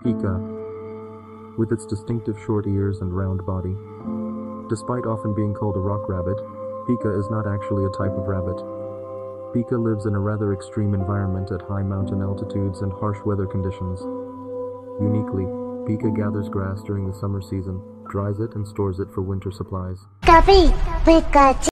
Pika, with its distinctive short ears and round body. Despite often being called a rock rabbit, Pika is not actually a type of rabbit. Pika lives in a rather extreme environment at high mountain altitudes and harsh weather conditions. Uniquely, Pika gathers grass during the summer season, dries it, and stores it for winter supplies.